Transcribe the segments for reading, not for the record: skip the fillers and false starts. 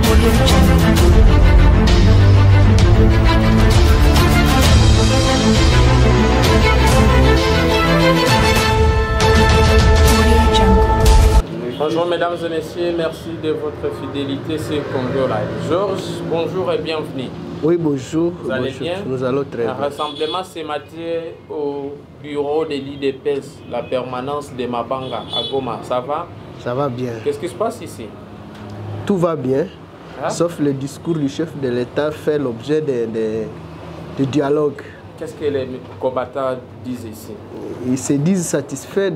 Bonjour mesdames et messieurs, merci de votre fidélité, c'est Congo Live. Georges, bonjour et bienvenue. Oui, bonjour. Vous allez bien? Nous allons très bien. Un rassemblement ce matin au bureau de l'IDPS, la permanence de Mabanga à Goma. Ça va? Ça va bien. Qu'est-ce qui se passe ici? Tout va bien, Hein? sauf le discours du chef de l'État fait l'objet de dialogue. Qu'est-ce que les combattants disent ici? Ils se disent satisfaits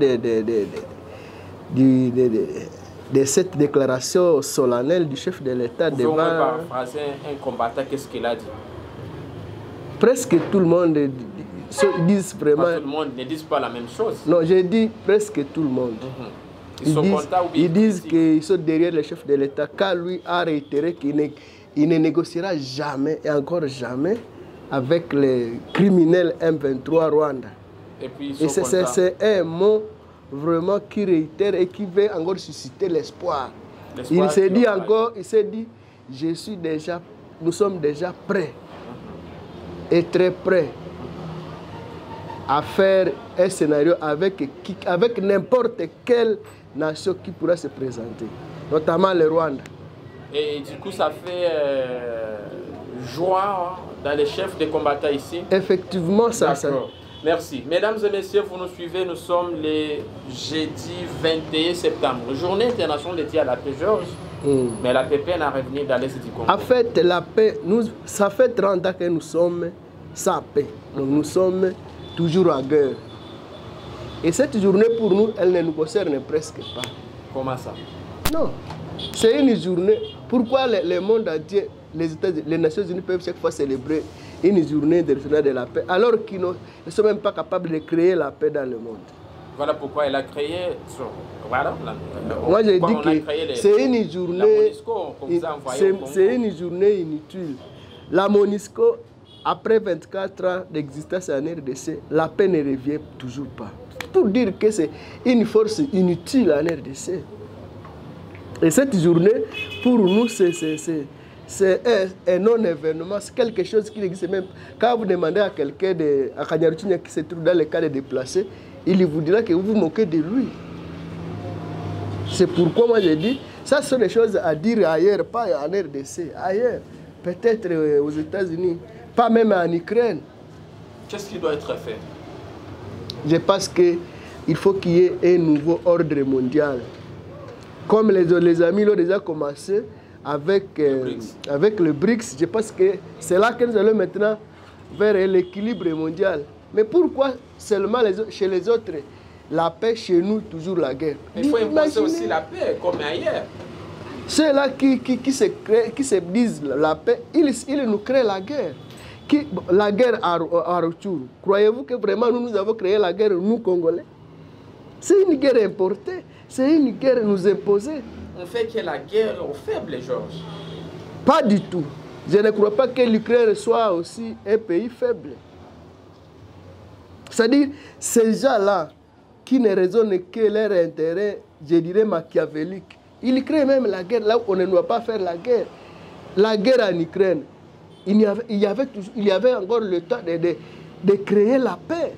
de cette déclaration solennelle du chef de l'État devant... devant... paraphraser un combattant, qu'est-ce qu'il a dit? Presque tout le monde disent vraiment... Pas tout le monde ne dit pas la même chose. Non, j'ai dit presque tout le monde. Ils sont contents ou bien ils disent qu'ils sont derrière le chef de l'État, car lui a réitéré qu'il ne négociera jamais et encore jamais avec les criminels M23 Rwanda. Et puis c'est un mot vraiment qui réitère et qui veut encore susciter l'espoir. Il s'est dit encore, nous sommes déjà prêts et très prêts à faire un scénario avec n'importe quelle nation qui pourra se présenter, notamment le Rwanda. Et du coup, ça fait joie dans les chefs des combattants ici? Effectivement, ça. Merci. Mesdames et messieurs, vous nous suivez, nous sommes le jeudi 21 septembre, journée internationale dédiée à la paix, Georges. Mais la paix peine à revenir dans l'Est du Congo. En fait, la paix, ça fait 30 ans que nous sommes sans paix. Donc, nous sommes toujours en guerre. Et cette journée, pour nous, elle ne nous concerne presque pas. Comment ça? Non. C'est une journée. Pourquoi le monde entier, les Nations Unies peuvent chaque fois célébrer une journée internationale de la paix, alors qu'ils ne sont même pas capables de créer la paix dans le monde? Voilà pourquoi elle a créé... Voilà, moi, j'ai dit que c'est une journée... C'est une journée inutile. La MONUSCO, après 24 ans d'existence en RDC, la paix ne revient toujours pas. Pour dire que c'est une force inutile en RDC. Et cette journée, pour nous, c'est un non-événement, c'est quelque chose qui n'existe même. Quand vous demandez à quelqu'un à Kanyarutinya qui se trouve dans le cas de déplacés, il vous dira que vous vous moquez de lui. C'est pourquoi moi j'ai dit, ça sont des choses à dire ailleurs, pas en RDC, ailleurs. Peut-être aux États-Unis, pas même en Ukraine. Qu'est-ce qui doit être fait? Je pense qu'il faut qu'il y ait un nouveau ordre mondial. Comme les amis l'ont déjà commencé avec le BRICS, je pense que c'est là que nous allons maintenant vers l'équilibre mondial. Mais pourquoi seulement chez les autres, la paix, chez nous, toujours la guerre? Il faut imposer aussi la paix, comme ailleurs. Ceux-là qui se disent la paix, ils nous créent la guerre. La guerre à retour. Croyez-vous que vraiment nous avons créé la guerre, nous, Congolais? C'est une guerre importée, c'est une guerre nous imposée. On fait que la guerre aux faibles, Georges? Pas du tout. Je ne crois pas que l'Ukraine soit aussi un pays faible. C'est-à-dire, ces gens-là, qui ne raisonnent que leur intérêt, je dirais machiavélique, ils créent même la guerre là où on ne doit pas faire la guerre. La guerre en Ukraine, il y avait encore le temps de créer la paix.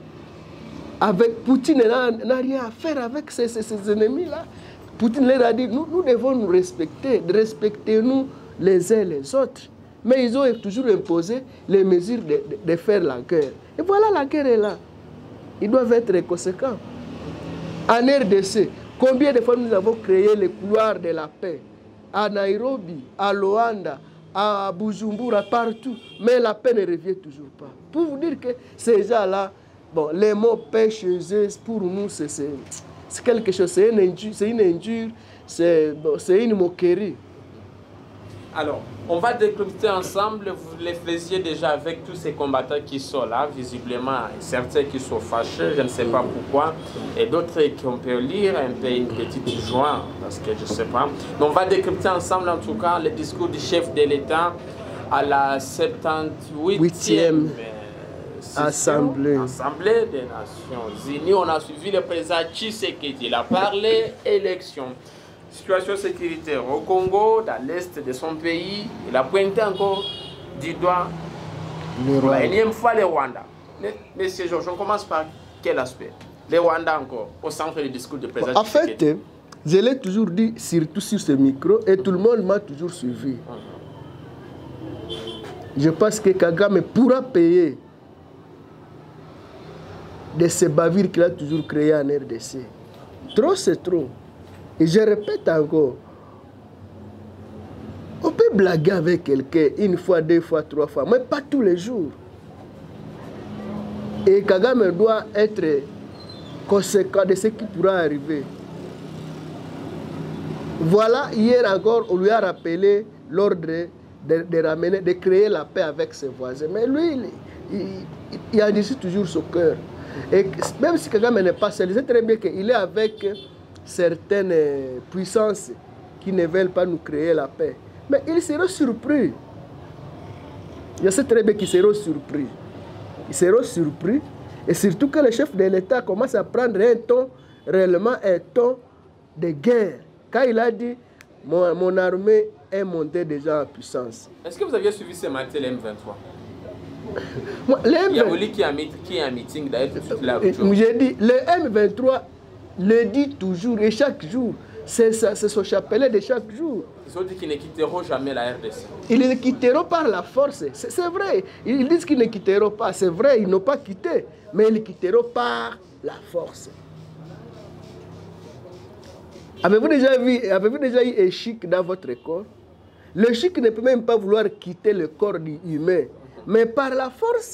Avec Poutine n'a rien à faire avec ces ennemis-là. Poutine leur a dit, nous devons nous respecter, respectez-nous les uns les autres. Mais ils ont toujours imposé les mesures de faire la guerre. Et voilà, la guerre est là. Ils doivent être conséquents. En RDC, combien de fois nous avons créé les couloirs de la paix? À Nairobi, à Luanda, à Bujumbura, partout. Mais la paix ne revient toujours pas. Pour vous dire que ces gens-là, bon, les mots paix chez eux, pour nous, c'est quelque chose, c'est une injure, c'est une moquerie. Alors, on va décrypter ensemble, vous les faisiez déjà avec tous ces combattants qui sont là, visiblement, certains qui sont fâchés, je ne sais pas pourquoi, et d'autres qui on peut lire un peu une petite joie, parce que je ne sais pas. Mais on va décrypter ensemble, en tout cas, le discours du chef de l'État à la 78e Assemblée des Nations Unies. On a suivi le président Tshisekedi, il a parlé élection. situation sécuritaire au Congo, dans l'est de son pays. Il a pointé encore du doigt pour la énième fois les Rwandais. Monsieur Georges, on commence par quel aspect? Les Rwandais encore, au centre du discours de président. En fait, je l'ai toujours dit, surtout sur ce micro, et tout le monde m'a toujours suivi. Je pense que Kagame pourra payer de ces bavures qu'il a toujours créées en RDC. Trop, c'est trop. Et je répète encore, on peut blaguer avec quelqu'un une fois, deux fois, trois fois, mais pas tous les jours. Et Kagame doit être conséquent de ce qui pourra arriver. Voilà, hier encore, on lui a rappelé l'ordre de ramener, de créer la paix avec ses voisins. Mais lui, il endurcit toujours son cœur. Et même si Kagame n'est pas seul, il sait très bien qu'il est avec certaines puissances qui ne veulent pas nous créer la paix. Mais il sera surpris. Je sais très bien qu'il sera surpris. Il sera surpris. Et surtout que le chef de l'État commence à prendre un ton, réellement un ton de guerre. Quand il a dit, mon armée est montée déjà en puissance. Est-ce que vous aviez suivi ce matin le M23? Il y a Oli qui a un meeting d'ailleurs tout de suite là. J'ai dit, le M23 le dit toujours et chaque jour. C'est son chapelet de chaque jour. Ils ont dit qu'ils ne quitteront jamais la RDC. Ils ne quitteront par la force. C'est vrai. Ils disent qu'ils ne quitteront pas. C'est vrai, ils n'ont pas quitté. Mais ils quitteront par la force. Avez-vous déjà eu un chic dans votre corps? Le chic ne peut même pas vouloir quitter le corps humain. Mais par la force,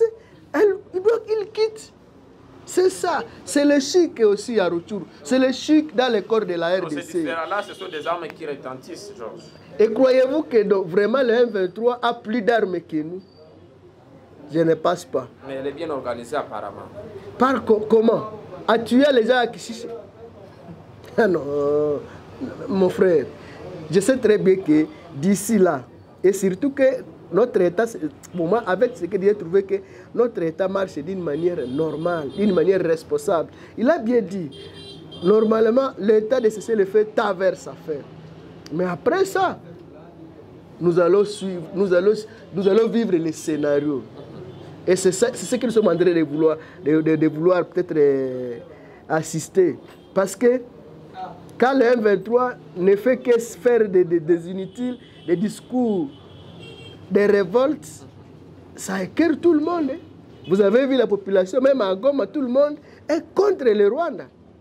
il quitte. C'est ça. C'est le chic aussi à retour. C'est le chic dans le corps de la RDC. Ces différents-là, ce sont des armes qui retentissent, Georges. Et croyez-vous que vraiment le M23 a plus d'armes que nous? Je ne pense pas. Mais elle est bien organisée apparemment. Comment? À tuer les gens à Kishiché? Ah non, mon frère. Je sais très bien que d'ici là, et surtout que notre État, pour moi, avec ce que j'ai trouvé que notre État marche d'une manière normale, d'une manière responsable. Il a bien dit, normalement, l'État de cesser le fait travers sa faire. Mais après ça, nous allons suivre, nous allons vivre les scénarios. Et c'est ce que nous sommes en train de vouloir peut-être assister. Parce que quand le M23 ne fait que faire des inutiles, des discours, des révoltes, ça écœure tout le monde. Hein. Vous avez vu la population, même à Goma, tout le monde est contre le Rwanda.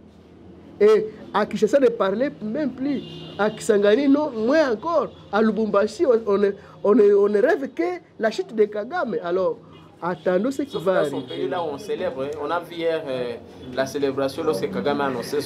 Et à Kinshasa ne parlait même plus. À Kisangani, non, moins encore. À Lubumbashi, on ne rêve que la chute de Kagame. Alors, attendons ce qui va arriver. Dans son pays, là où on célèbre, on a vu hier la célébration lorsque Kagame a annoncé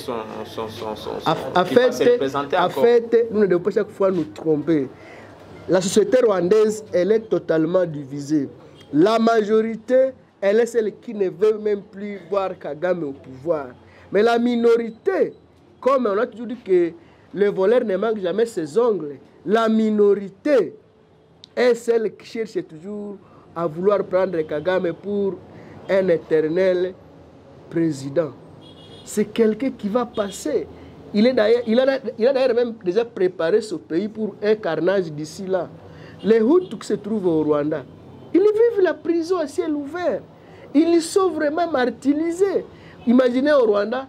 qu'il va se représenter encore. En fait, nous ne devons pas chaque fois nous tromper. La société rwandaise, elle est totalement divisée. La majorité, elle est celle qui ne veut même plus voir Kagame au pouvoir. Mais la minorité, comme on a toujours dit que le voleur ne manque jamais ses ongles, la minorité est celle qui cherche toujours à vouloir prendre Kagame pour un éternel président. C'est quelqu'un qui va passer. Il a d'ailleurs même déjà préparé ce pays pour un carnage d'ici là. Les Hutus qui se trouvent au Rwanda, ils vivent la prison à ciel ouvert. Ils sont vraiment martyrisés. Imaginez au Rwanda,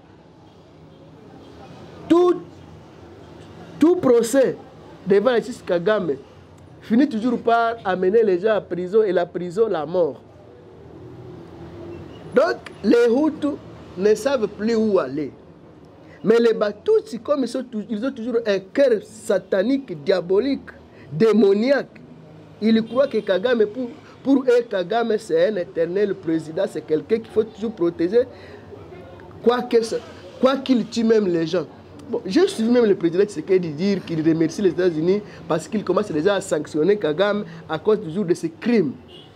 tout procès devant la justice Kagame finit toujours par amener les gens à prison et la prison, la mort. Donc, les Hutus ne savent plus où aller. Mais les Batutsi, comme ils ont toujours un cœur satanique, diabolique, démoniaque, ils croient que Kagame, pour eux, Kagame, c'est un éternel président, c'est quelqu'un qu'il faut toujours protéger, quoi qu'il tue même les gens. Bon, j'ai suivi même le président Tshisekedi dire qu'il remercie les États-Unis parce qu'il commence déjà à sanctionner Kagame à cause toujours de ses crimes.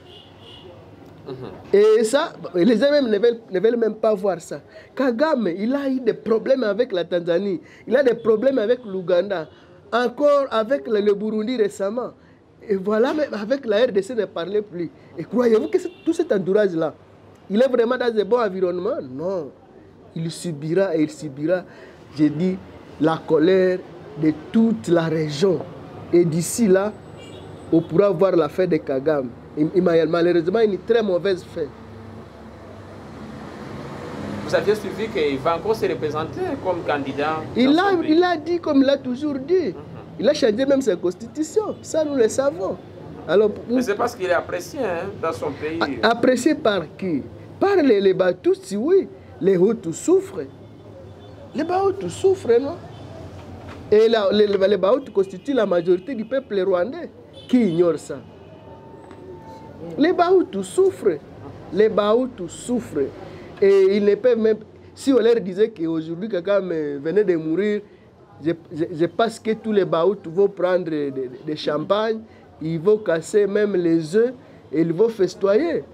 Et ça, les gens même ne veulent même pas voir ça. Kagame, il a eu des problèmes avec la Tanzanie, il a des problèmes avec l'Ouganda, encore avec le Burundi récemment. Et voilà, même avec la RDC ne parlait plus. Et croyez-vous que tout cet entourage-là, il est vraiment dans un bon environnement? Non. Il subira et il subira, j'ai dit, la colère de toute la région. Et d'ici là, on pourra voir la fête de Kagame. Malheureusement, une très mauvaise fête. Vous aviez suivi qu'il va encore se représenter comme candidat? Il a dit comme il a toujours dit. Il a changé même sa constitution. Ça, nous le savons. Alors, mais c'est parce qu'il est apprécié hein, dans son pays. Apprécié par qui? Par les Batutsi, oui. Les Hutus souffrent. Les Bahutus souffrent, non? Et les Bahutus constituent la majorité du peuple rwandais. Qui ignore ça? Les Bahutus souffrent. Les Bahutus souffrent. Et ils ne peuvent même... Si on leur disait qu'aujourd'hui, quelqu'un venait de mourir, je pense que tous les Bahutus vont prendre des champagnes, ils vont casser même les œufs et ils vont festoyer.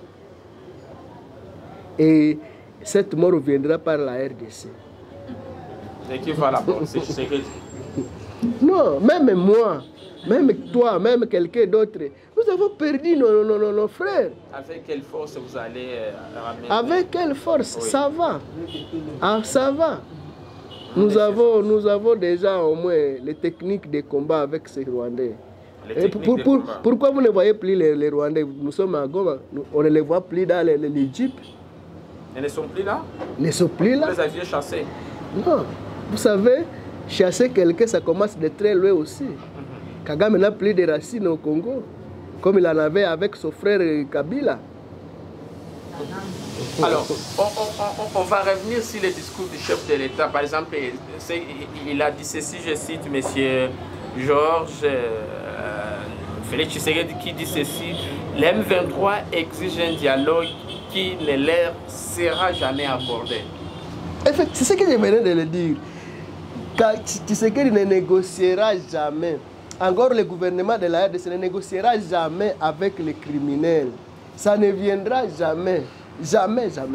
Et cette mort viendra par la RDC. Et qui va la prendre? Non, même moi, même toi, même quelqu'un d'autre, nous avons perdu nos frères. Avec quelle force vous allez ramener? Avec quelle force? Oui. Ça va. Ah, ça va. Nous avons déjà au moins les techniques de combat avec ces Rwandais. Pourquoi vous ne voyez plus les Rwandais? Nous sommes à Goma, on ne les voit plus dans l'Égypte. Ils ne sont plus là? Ils ne sont plus là. Vous les aviez chassés? Non. Vous savez, chasser quelqu'un, ça commence de très loin aussi. Kagame n'a plus de racines au Congo, comme il en avait avec son frère Kabila. Alors, on va revenir sur le discours du chef de l'État. Par exemple, il a dit ceci, je cite M. Georges Félix Tshisekedi qui dit ceci: les M23 exigent un dialogue qui ne leur sera jamais accordé. C'est ce que je venais de le dire. Tshisekedi ne négociera jamais. Encore le gouvernement de la RDC ne négociera jamais avec les criminels. Ça ne viendra jamais. Jamais, jamais.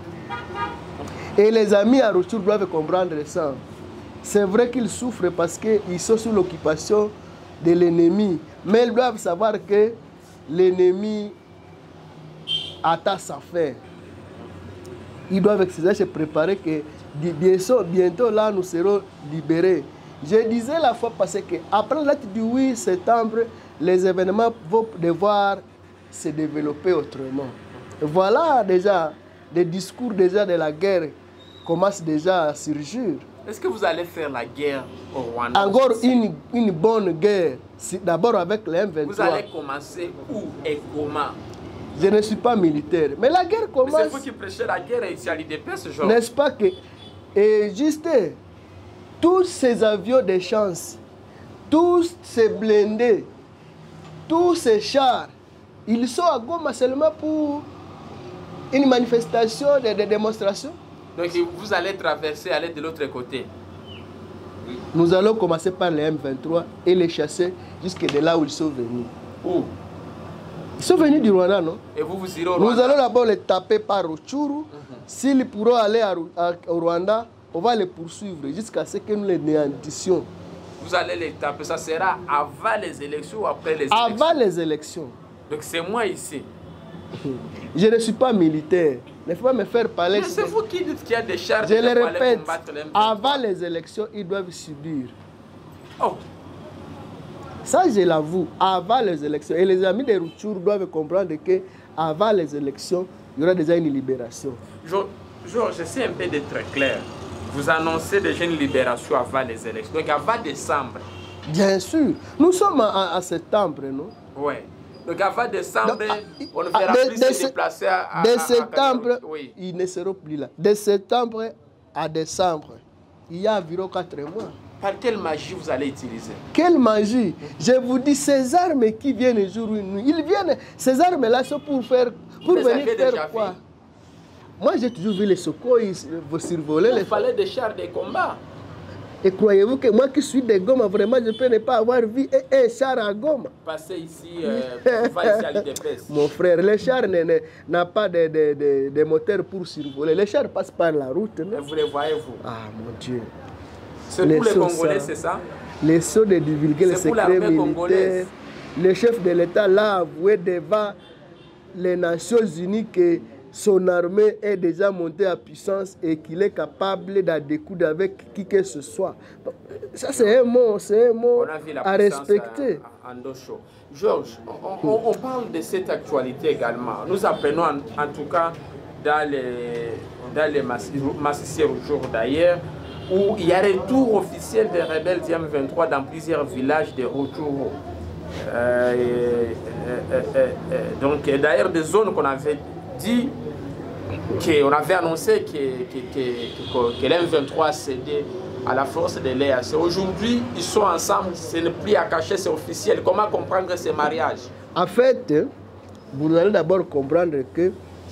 Et les amis à Rutshuru doivent comprendre ça. C'est vrai qu'ils souffrent parce qu'ils sont sous l'occupation de l'ennemi. Mais ils doivent savoir que l'ennemi attend sa fin. Ils doivent se préparer que bientôt là nous serons libérés. Je disais la fois passée qu'après la date du 8 septembre, les événements vont devoir se développer autrement. Voilà déjà, les discours déjà de la guerre commencent déjà à surgir. Est-ce que vous allez faire la guerre au Rwanda? Encore une bonne guerre, d'abord avec les M23. Vous allez commencer où et comment? Je ne suis pas militaire, mais la guerre commence. C'est vous qui prêchez la guerre ici à l'IDPS, genre. N'est-ce pas que... Et juste, tous ces avions de chance, tous ces blindés, tous ces chars, ils sont à Goma seulement pour une manifestation, des démonstrations. Donc vous allez traverser, aller de l'autre côté. Nous allons commencer par les M23 et les chasser jusque de là où ils sont venus. Où? Ils sont venus du Rwanda, non? Et vous irez au Rwanda? Nous allons d'abord les taper par Rutshuru. S'ils pourront aller au Rwanda, on va les poursuivre jusqu'à ce que nous les néantissions. Vous allez les taper, ça sera avant les élections ou après les élections? Avant les élections. Donc c'est moi ici. Je ne suis pas militaire. Ne faut pas me faire parler. Mais c'est vous qui dites qu'il y a des charges. Je le répète, avant les élections, ils doivent subir. Oh. Ça, je l'avoue, avant les élections. Et les amis de Rutshuru doivent comprendre qu'avant les élections, il y aura déjà une libération. J'essaie un peu d'être clair. Vous annoncez déjà une libération avant les élections, donc avant décembre. Bien sûr. Nous sommes à septembre, non? Oui. Donc avant décembre, on ne verra plus se déplacer à septembre, oui. Ils ne seront plus là. De septembre à décembre, il y a environ 4 mois. Par quelle magie vous allez utiliser? Quelle magie? Je vous dis, ces armes qui viennent jour et nuit, ils viennent, ces armes-là sont pour venir faire quoi? Vu? Moi, j'ai toujours vu les Sokoi survoler. Il fallait des chars de combat. Et croyez-vous que moi qui suis de Goma, vraiment, je peux ne pas avoir vu un char à Goma? Passer ici, ici à l'IDPS. Mon frère, les chars n'ont pas de moteur pour survoler. Les chars passent par la route. Non? Vous les voyez, vous? Ah, mon Dieu. C'est pour les Congolais, c'est ça? Les sauts de divulguer les secrets militaires. Le chef de l'État l'a avoué devant les Nations Unies que son armée est déjà montée à puissance et qu'il est capable d'en découdre avec qui que ce soit. Ça, c'est un mot à respecter. En Docho. Georges, on parle de cette actualité également. Nous apprenons en tout cas dans les massiciers au jour d'ailleurs, où il y a retour officiel des rebelles du M23 dans plusieurs villages de Rutshuru. Donc d'ailleurs des zones qu'on avait dit, qu'on avait annoncé que l'M23 a cédé à la force de l'EAC. Aujourd'hui, ils sont ensemble, ce n'est plus à cacher, c'est officiel. Comment comprendre ces mariages? En fait, vous allez d'abord comprendre que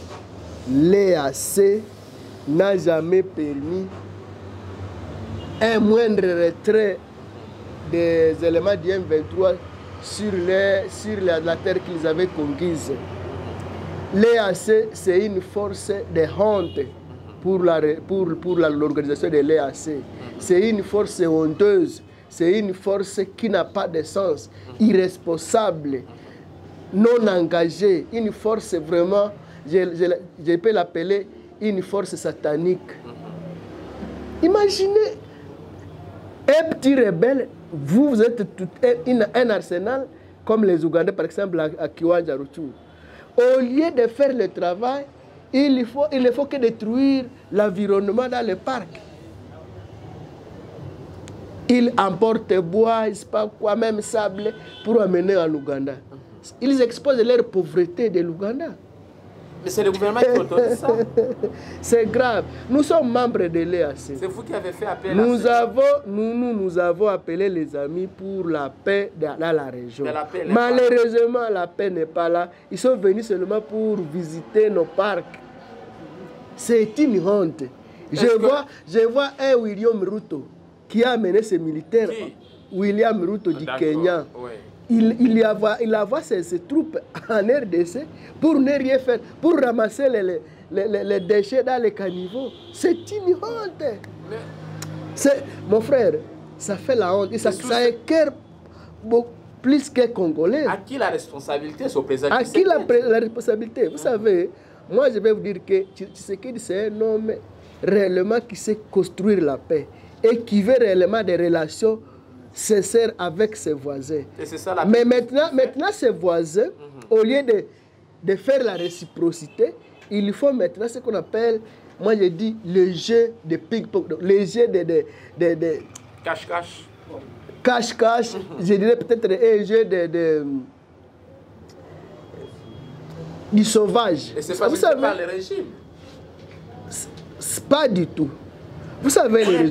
l'EAC n'a jamais permis un moindre retrait des éléments du M23 sur la terre qu'ils avaient conquise. L'EAC, c'est une force de honte pour l'organisation de l'EAC. C'est une force honteuse, c'est une force qui n'a pas de sens, irresponsable, non engagée, une force vraiment, je peux l'appeler une force satanique. Imaginez un petit rebelle, vous êtes un arsenal comme les Ougandais par exemple à Kiwanja Rutshuru. Au lieu de faire le travail, il ne faut que détruire l'environnement dans le parc. Ils emportent bois, je sais pas quoi, même sable pour amener en Ouganda. Ils exposent leur pauvreté de l'Ouganda. Mais c'est le gouvernement qui autorise ça. C'est grave. Nous sommes membres de l'EAC. C'est vous qui avez fait appel nous avons appelé les amis pour la paix dans la région. Malheureusement, la paix n'est pas là. Ils sont venus seulement pour visiter nos parcs. C'est une honte. Je vois un William Ruto qui a amené ses militaires. William Ruto du Kenya. Oui. Il envoie ses troupes en RDC pour ne rien faire, pour ramasser les déchets dans les caniveaux. C'est une honte. Mon frère, ça fait la honte. Et ça écœure plus que Congolais. À qui la responsabilité, ce président? À qui la responsabilité? Vous savez, moi je vais vous dire que Tshisekedi, c'est un homme réellement qui sait construire la paix et qui veut réellement des relations sincères avec ses voisins. Ça, mais maintenant, ces voisins, au lieu de faire la réciprocité, il faut maintenant ce qu'on appelle, moi je dis, le jeu de ping-pong, le jeu de cache-cache. Cache-cache, je dirais peut-être un jeu du sauvage. Et c'est pas par le régime? Pas du tout. Vous savez le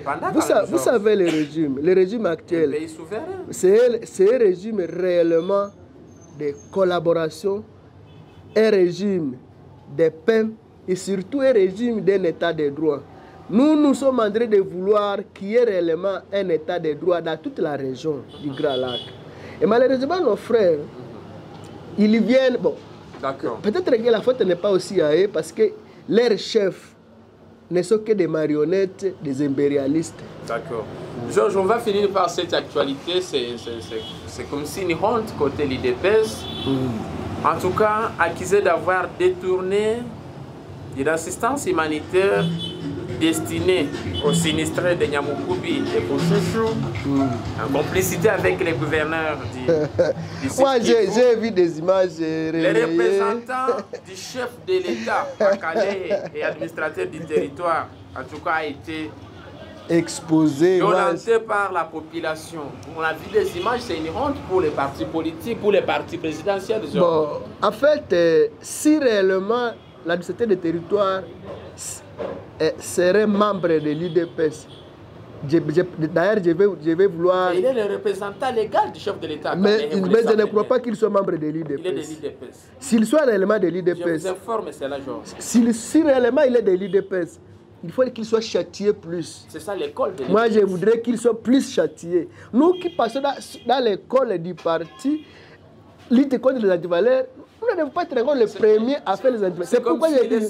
régime actuel, un pays souverain. C'est un régime réellement de collaboration, un régime de paix et surtout un régime d'un état de droit. Nous sommes en train de vouloir qu'il y ait réellement un état de droit dans toute la région du Grand Lac. Et malheureusement, nos frères, ils viennent... Bon, peut-être que la faute n'est pas aussi à eux parce que leurs chefs ne sont que des marionnettes des impérialistes. D'accord. Georges, on va finir par cette actualité. C'est comme si une honte côté l'IDPS. En tout cas, accusé d'avoir détourné de l'assistance humanitaire destinée aux sinistrés de Nyamukubi et Bouchouchou, en complicité avec les gouverneurs du Moi, j'ai vu des images les représentants du chef de l'État, Calais et administrateur du territoire, en tout cas, a été exposé, violenté par la population. On a vu des images, c'est une honte pour les partis politiques, pour les partis présidentiels. Bon, en fait, si réellement l'administrateur du territoire serait membre de l'UDPS, d'ailleurs, je vais vouloir... Mais il est le représentant légal du chef de l'État. Mais je ne crois pas qu'il soit membre de l'UDPS. Il est de l'UDPS. S'il soit réellement de l'UDPS... Je vous informe, c'est là, Georges. Si réellement il est de l'UDPS, il faut qu'il soit châtié plus. C'est ça l'école de l'UDPS. Moi, je voudrais qu'il soit plus châtié. Nous qui passons dans l'école du parti, lutte contre les antivaleurs, Vous ne devez pas être encore le premier à faire les interventions. C'est pourquoi j'ai dit.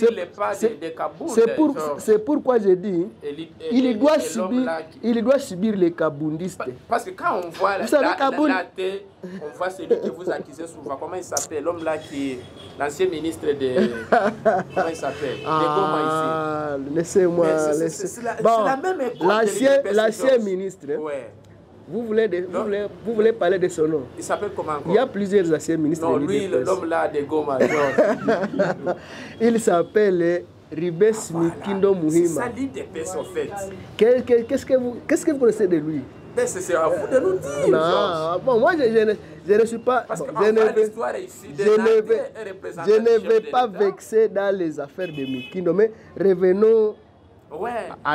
C'est pourquoi j'ai dit. Il doit subir les kabundistes. Parce que quand on voit vous savez, on voit celui que vous accusez souvent. Comment il s'appelle? L'homme là qui est l'ancien ministre de. Comment il s'appelle? Ah, laissez-moi. C'est la même époque. L'ancien ministre. Ouais. Vous voulez parler de son nom? Il s'appelle comment encore? Il y a plusieurs anciens ministres. Non, lui, l'homme là de Goma. Il s'appelle Ribes Mikindo Muhima. C'est ça l'IDPS en fait. Qu'est-ce que vous connaissez de lui? C'est à vous de nous dire. Non, bon, moi je ne suis pas. Parce que je ne vais pas vexer dans les affaires de Mikindo, mais revenons à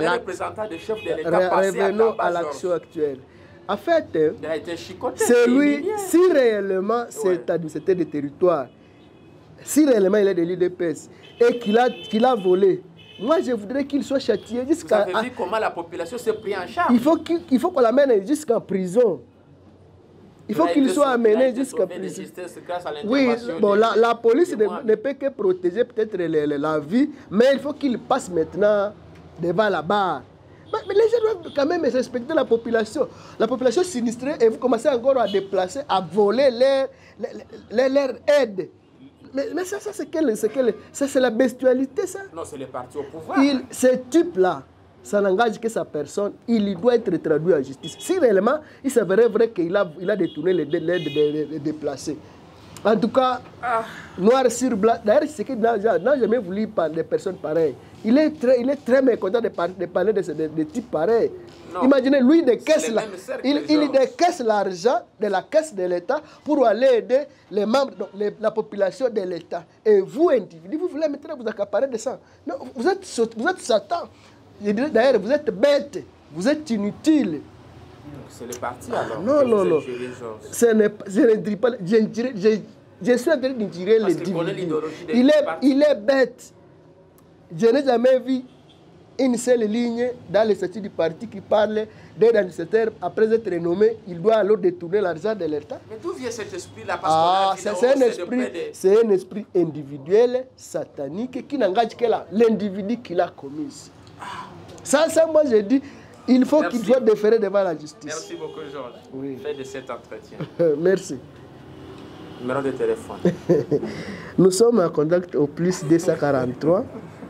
l'action actuelle. En fait, il a été chicoté, c'est lui, si réellement c'est administrateur des territoires, si réellement il est de l'IDPS et qu'il a volé, moi je voudrais qu'il soit châtié jusqu'à... Vous avez vu comment la population s'est pris en charge? Il faut qu'on l'amène jusqu'en prison. Il faut qu'il soit amené jusqu'à prison. Oui, bon, la police ne peut que protéger peut-être la vie, mais il faut qu'il passe maintenant devant la barre. Mais les gens doivent quand même respecter la population. La population sinistrée, et vous commencez encore à déplacer, à voler leur aide. Mais ça c'est la bestialité, ça. Non, c'est le parti au pouvoir. Ce type-là, ça n'engage que sa personne, il doit être traduit en justice. Si réellement, il s'avérait vrai qu'il a détourné les déplacés. En tout cas, noir sur blanc. D'ailleurs, c'est qu'il n'a jamais voulu parler de personnes pareilles. Il est très mécontent de parler de types pareils. Non. Imaginez, lui, il décaisse l'argent de la caisse de l'État pour aller aider les membres, la population de l'État. Et vous, individu, vous voulez maintenant vous accaparer de ça. Non, vous êtes Satan. D'ailleurs, vous êtes bête. Vous êtes inutile. C'est le parti alors. Non. Je ne dirais pas. Je suis en train de dire l'individu. Il est bête. Je n'ai jamais vu une seule ligne dans les statuts du parti qui parle d'un administrateur, après être nommé, il doit alors détourner l'argent de l'État. Mais d'où vient cet esprit-là? C'est un esprit individuel, satanique, qui n'engage que l'individu qui l'a commis. Ça, moi je dis, il faut qu'il soit déféré devant la justice. Merci beaucoup, Georges. Oui. Fait de cet entretien. Merci. Numéro de téléphone. Nous sommes en contact au plus 243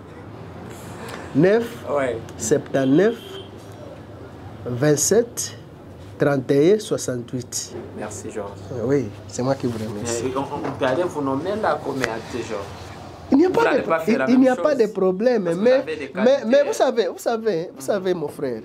9 79 27 31 68. Merci, Georges. Oui, c'est moi qui vous remercie. On peut aller vous nommer là comme Georges. Il n'y a pas de problème, mais vous savez, mon frère,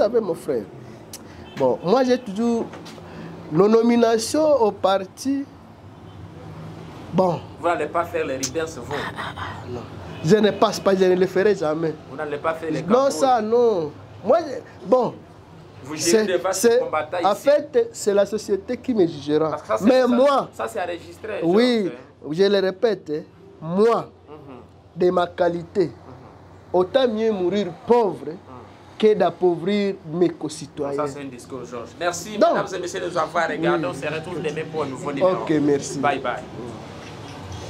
bon, moi j'ai toujours nos nominations au parti. Bon. Vous n'allez pas faire les leaders, vous? Non. Je ne passe pas, je ne le ferai jamais. Vous n'allez pas faire les non, ça, non. Moi, bon. Vous gérez des vaches combattants ici. En fait, c'est la société qui me jugera. Mais moi. Ça, c'est enregistré. Oui, je le répète. Moi, de ma qualité, autant mieux mourir pauvre que d'appauvrir mes concitoyens. Ça, c'est un discours, Georges. Merci, mesdames et messieurs, de nous avoir regardés. On se retrouve demain pour un nouveau numéro. Ok, merci. Bye bye.